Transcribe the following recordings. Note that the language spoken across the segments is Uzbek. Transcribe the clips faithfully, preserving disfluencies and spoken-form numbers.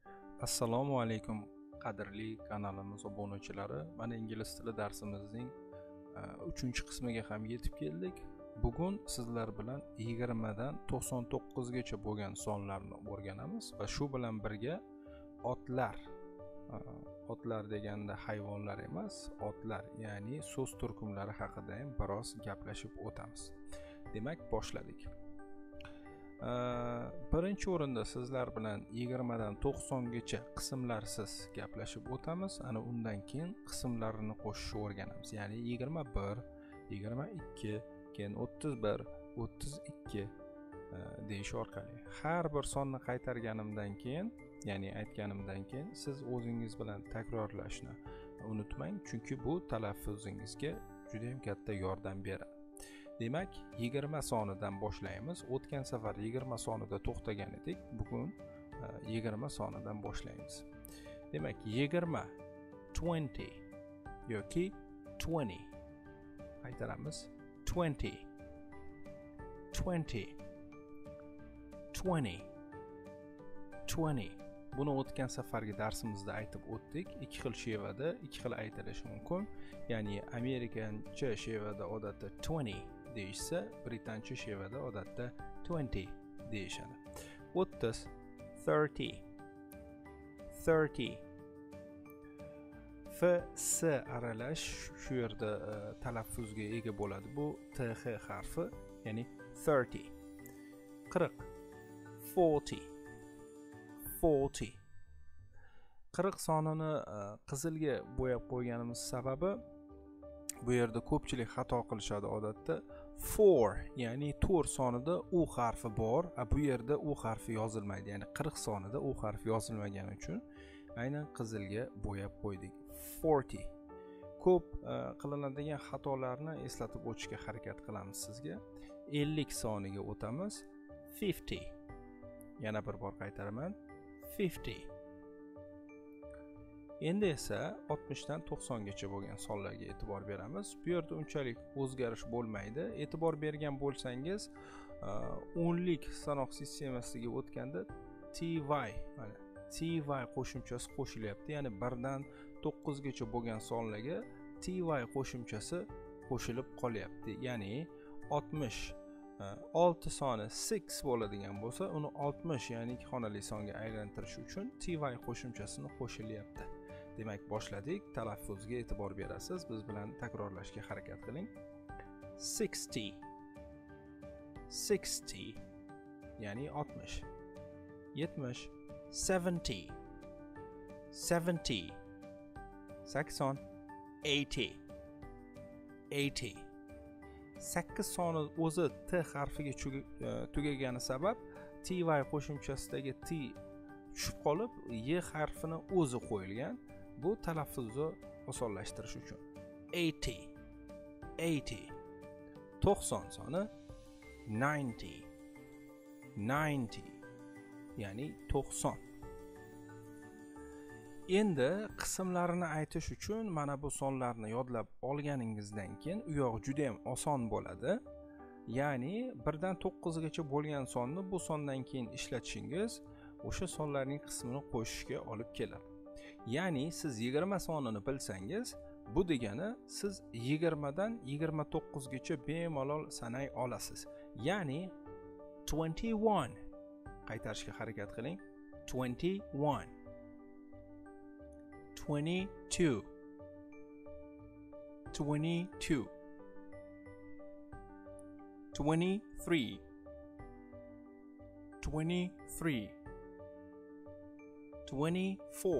Assalomu alaykum qadrli kanalimiz obunachilari. Mana ingliz tili darsimizning uchinchi qismiga ham yetib keldik. Bugun sizlar bilan yigirma dan to'qson to'qqiz gacha bo'lgan sonlarni o'rganamiz va shu bilan birga otlar, otlar deganda hayvonlar emas, otlar, ya'ni so'z turkumlari haqida ham biroz gaplashib o'tamiz. Demak, boshladik. Birinchi o'rinda sizlar bilan yigirma dan to'qson gacha qismlarsiz gaplashib o'tamiz. Ana undan keyin qismlarini qo'shishni o'rganamiz. Ya'ni yigirma bir, yigirma ikki, keyin o'ttiz bir, o'ttiz ikki deyish orqali har bir sonni qaytarganimdan keyin, ya'ni aytganimdan keyin siz o'zingiz bilan takrorlashni unutmang, chunki bu talaffuzingizga juda ham katta yordam beradi. Demak, yigirma sonidan boshlaymiz. O'tgan safar yigirma sonida to'xtagan edik. Bugun yigirma sonidan boshlaymiz. Demak, yigirma, twenty yoki twenty. Qaytaramiz. twenty, twenty, twenty, twenty. Buni o'tgan safargi darsimizda aytib o'tdik. Ikki xil shevada, ikki xil aytilishi mumkin. Ya'ni amerikancha shevada odatda twenty deyishsa, britancha shevada odatda twenty deyishadi. o'ttiz, thirty, thirty. F, S aralash shu yerda uh, talaffuzga ega bo'ladi. Bu T, H harfi, ya'ni thirty. qirq, forty, forty. qirq sonini uh, qizilga bo'yab qo'yganimiz sababi, bu yerda ko'pchilik xato qilishadi odatda. four, ya'ni to'rt sonida u harfi bor, bu yerda u harfi yozilmaydi. Ya'ni qirq sonida u harfi yozilmagani uchun aynan qizilga bo'yab qo'ydik. forty. Ko'p uh, qilinadigan xatolarni eslatib o'tishga harakat qilamiz sizga. ellik soniga o'tamiz. fifty. Yana bir bor qaytaraman. fifty. Endi esa oltmishdan to'qsongacha bo'lgan sonlarga e'tibor beramiz. Bu yerda unchalik o'zgarish bo'lmaydi. E'tibor bergan bo'lsangiz, o'nlik sanoq sistemasiga o'tganda ty, mana ty qo'shimchasi qo'shilyapti. Ya'ni birdan to'qqizgacha bo'lgan sonlarga ty qo'shimchasi qo'shilib qolyapti. Ya'ni oltmish olti soni six bo'ladigan bo'lsa, uni oltmish, ya'ni ikki xonali songa aylantirish uchun ty qo'shimchasini qo'shilyapti. Demak, boshladik. Talaffuzga e'tibor berasiz. Biz bilan takrorlashga harakat qiling. sixty, sixty, ya'ni oltmish. yetmish, seventy, seventy, sakson, eighty, eighty. sakkiz soni o'zi T harfiga tugagani sabab ty qo'shimchasidagi T tushib qolib, Y harfini o'zi qo'yilgan. Bu talaffuzni osonlashtirish uchun. eighty, eighty. to'qson soni ninety, ninety, ya'ni to'qson. Endi qismlarini aytish uchun mana bu sonlarni yodlab olganingizdan keyin u yoq juda ham oson bo'ladi. Ya'ni birdan to'qqizgacha bo'lgan sonni bu sondan keyin ishlatishingiz o'sha sonlarning qismini qo'shishga olib keladi. Ya'ni siz yigirma sonini bilsangiz, bu degani siz yigirma dan yigirma to'qqizgacha bemalol sanay olasiz. Ya'ni twenty-one. Qaytarishga harakat qiling. twenty-one. twenty-two, twenty-two, twenty-three, twenty-three, twenty-four,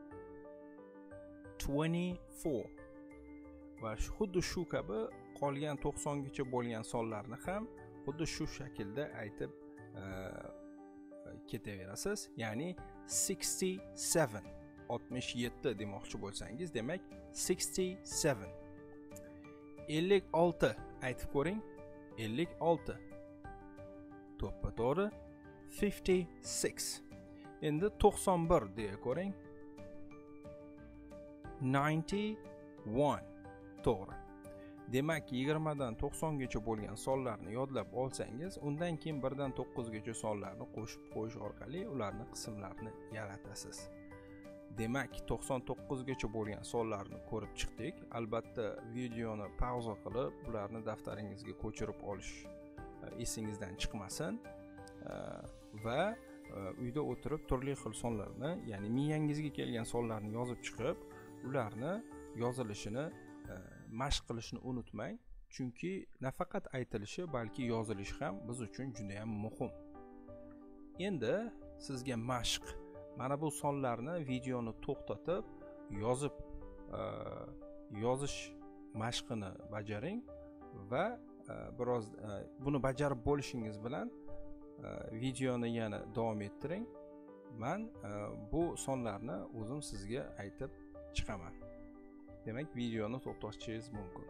twenty-four. Va xuddi shu kabi qolgan to'qsongacha bo'lgan sonlarni ham xuddi shu shaklda aytib ketaverasiz. Ya'ni sixty-seven, oltmish yetti demoqchi bo'lsangiz, demak sixty-seven. ellik olti aytib ko'ring. ellik olti. To'ppa to'g'ri. fifty-six. Endi to'qson bir deya ko'ring. ninety-one. To'g'ri. Demak, yigirmadan to'qsongacha bo'lgan sonlarni yodlab olsangiz, undan keyin birdan to'qqizgacha sonlarni qo'shib qo'yish orqali ularni qismlarini yaratasiz. Demak, to'qson to'qqizgacha bo'lgan sonlarni ko'rib chiqdik. Albatta, videoni pauza qilib, ularni daftaringizga ko'chirib olish esingizdan chiqmasin va uyda o'tirib turli xil sonlarni, ya'ni miyangizga kelgan sonlarni yozib chiqib, ularni yozilishini mashq qilishni unutmang, chunki nafaqat aytilishi, balki yozilishi ham biz uchun juda ham muhim. Endi sizga mashq. Mana bu sonlarni videoni to'xtatib, yozib yozish mashqini bajaring va biroz buni bajarib bo'lishingiz bilan videoni yana davom ettiring. Men bu sonlarni o'zim sizga aytib chiqaman. Demak, videoni to'xtatishingiz mumkin.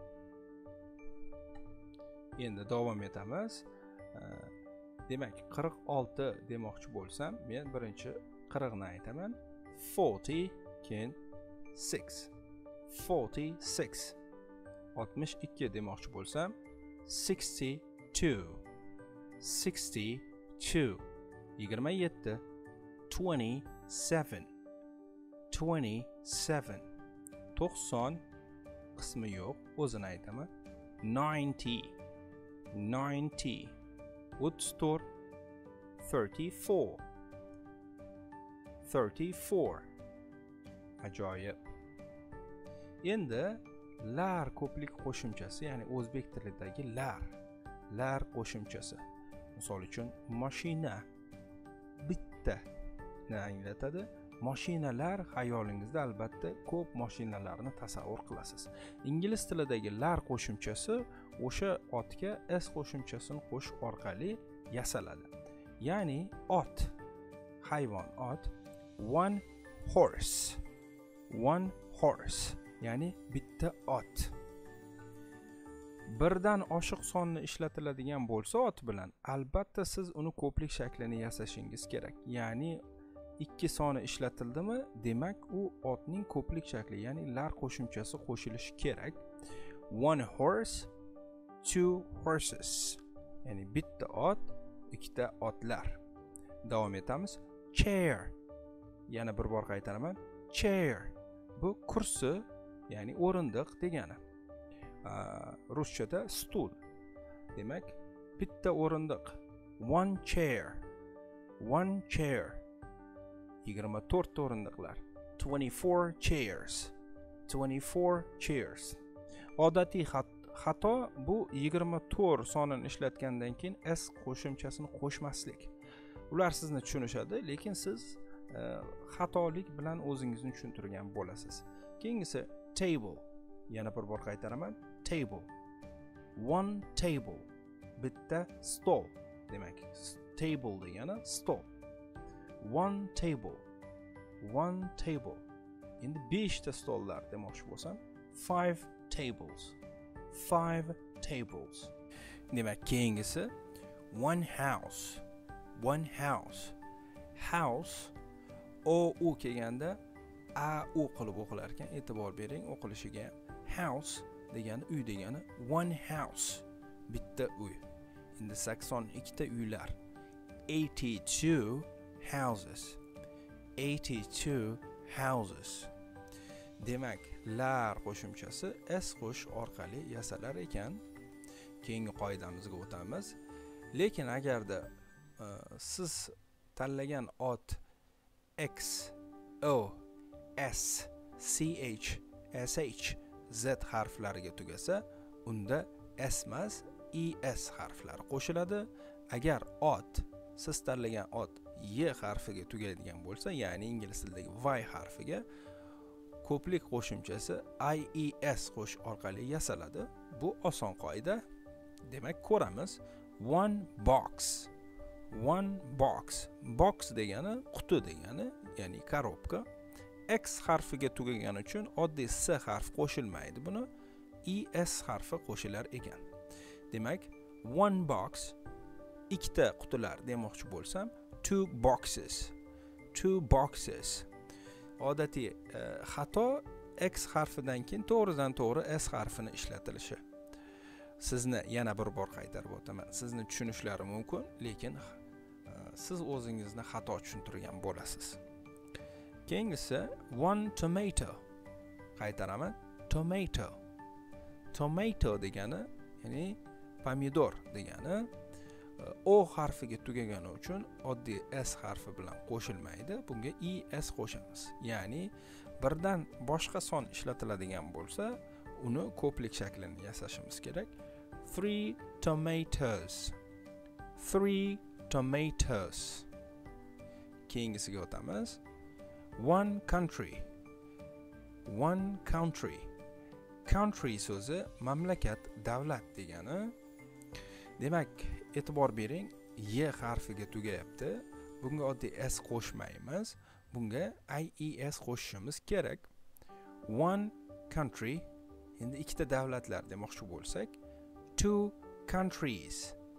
Endi davom etamiz. Demak, qirq olti demoqchi bo'lsam, men birinchi qirqni aytaman. forty, keyin six. forty-six. oltmish ikki demoqchi bo'lsam, sixty-two. sixty-two. yigirma yetti. twenty-seven. twenty-seven. to'qson qismi yo'q, o'zini aytaman. ninety. ninety. o'ttiz to'rt. thirty-four. thirty-four. Ajoyib. Endi lar ko'plik qo'shimchasi, ya'ni o'zbek tilidagi lar, lar qo'shimchasi. Misol uchun mashina bitta ni anglatadi. Mashinalar, xayolingizda albatta ko'p mashinalarni tasavvur qilasiz. Ingliz tilidagi lar qo'shimchasi o'sha otga s qo'shimchasini qo'shish orqali yasaladi. Ya'ni ot, hayvon, ot. One horse. One horse. Ya'ni bitta ot. Birdan oshiq sonni ishlatiladigan bo'lsa ot bilan, albatta siz uni ko'plik shaklini yasashingiz kerak. Ya'ni ikki soni ishlatildimi, demak u otning ko'plik shakli, ya'ni lar qo'shimchasi qo'shilishi kerak. One horse, two horses. Ya'ni bitta ot, ikkita otlar. Davom etamiz. Chair. Yana bir bor qaytaraman. Chair. Bu kursi, ya'ni o'rindiq degani. Ruschada stul. Demak, bitta o'rindiq. One chair. One chair. yigirma to'rt o'rindiqlar. twenty-four chairs. twenty-four chairs. Odatiy xato bu yigirma to'rt sonini ishlatgandan keyin s qo'shimchasini qo'shmaslik. Ular sizni tushunishadi, lekin siz xatolik bilan o'zingizni tushuntirgan bo'lasiz. Keyingisi table. Yana bir bor qaytaraman. Table. One table. Bitta stol. Demak, table degani stol. One table. One table. Endi beshta stollar demoqchi bo'lsam, five tables. Five tables. Demak, keyingisi one house. One house. House o u kelganda a u qilib o'qilar ekan, e'tibor bering o'qilishiga. House degani uy degani. One house. Bitta uy. Endi sakson ikkita uylar. eighty-two houses. eighty-two houses. Demak, lar qo'shimchasi s qo'sh orqali yasalar ekan. Keyingi qoidamizga o'tamiz. Lekin agarda uh, siz tanlagan ot x, o, s, ch, sh, z harflariga tugasa, unda s emas, es harflari qo'shiladi. Agar ot, siz tanlagan ot y harfiga tugaydigan bo'lsa, ya'ni ingliz tilidagi y harfiga, ko'plik qo'shimchasi ies qo'sh orqali yasaladi. Bu oson qoida. Demak, ko'ramiz. One box. One box. Box degani quti degani, ya'ni korobka. X harfiga tugagan uchun oddiy s harf qo'shilmaydi. Buni es harfi qo'shilar ekan. Demak, one box, ikkita qutilar demoqchi bo'lsam, two boxes. Two boxes. Odatiy xato x harfidan keyin to'g'ridan to'g'ri s harfini ishlatilishi. sizni yana bir bor qaytarib o'taman. Sizni tushunishlari mumkin, lekin siz o'zingizni xato tushuntirgan bo'lasiz. Keyingisi one tomato. Qaytaraman. Tomato. Tomato degani, ya'ni pomidor degani o harfiga tugagani uchun oddiy s harfi bilan qo'shilmaydi. Bunga es qo'shamiz. Ya'ni birdan boshqa son ishlatiladigan bo'lsa, uni ko'plik shaklini yasashimiz kerak. Three tomatoes. Three tomatoes. Keyingisiga o'tamiz. One country. One country. Country so'zi mamlakat, davlat degani. Demak, e'tibor bering, y harfiga tugayapti. Bunga oddiy s qo'shmaymiz. Bunga ies qo'shishimiz kerak. One country. Endi ikkita davlatlar demoqchi bo'lsak, two countries.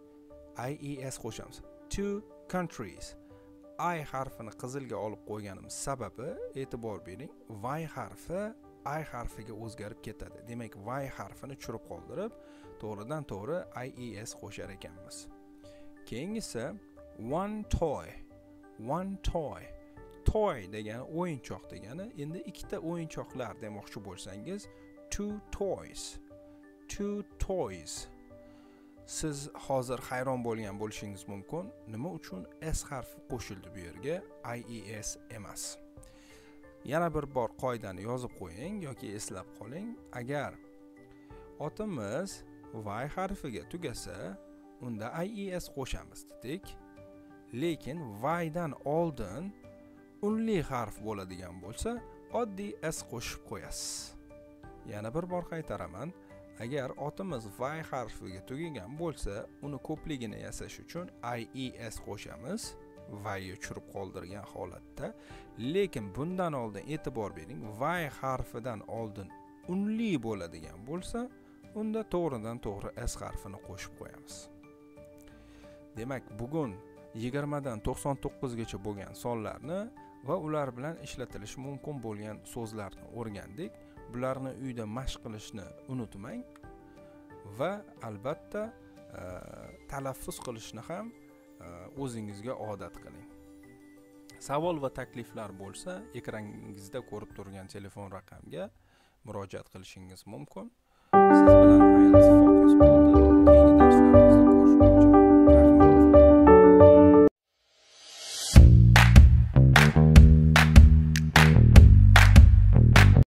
ies qo'shamiz. Two countries. I harfini qizilga olib qo'yganimiz sababi, e'tibor bering, y harfi I harfiga o'zgarib ketadi. Demak, y harfini tushirib qoldirib, to'g'ridan to'g'ri ies qo'shar ekanmiz. Keyingisi one toy. One toy. Toy degani o'yinchoq degani. Endi ikkita o'yinchoqlar demoqchi bo'lsangiz, two toys. Two toys. Siz hozir hayron bo'lgan bo'lishingiz mumkin. Nima uchun s harfi qo'shildi bu yerga, ies emas? Yana bir bor qoidani yozib qo'ying yoki eslab qoling. Agar otimiz y harfiga tugasa, unda ies qo'shamiz dedik. Lekin y dan oldin unli harf bo'ladigan bo'lsa, oddiy s qo'shib qo'yasiz. Yana bir bor qaytaraman. Agar otimiz y harfiga tugagan bo'lsa, uni ko'pligini yasash uchun ies qo'shamiz. Y tushirib qoldirgan holatda. Lekin bundan oldin e'tibor bering, y harfidan oldin unli bo'ladigan bo'lsa, unda to'g'ridan to'g'ri s harfini qo'shib qo'yamiz. Demak, bugun yigirmadan to'qson to'qqiz gacha bo'lgan sonlarni va ular bilan ishlatilishi mumkin bo'lgan so'zlarni o'rgandik. Bularni uyda mashq qilishni unutmang va albatta talaffuz qilishni ham o'zingizga odat qiling. Savol va takliflar bo'lsa, ekrangizda ko'rib turgan telefon raqamga murojaat qilishingiz mumkin. Siz bilan I E L T S Focus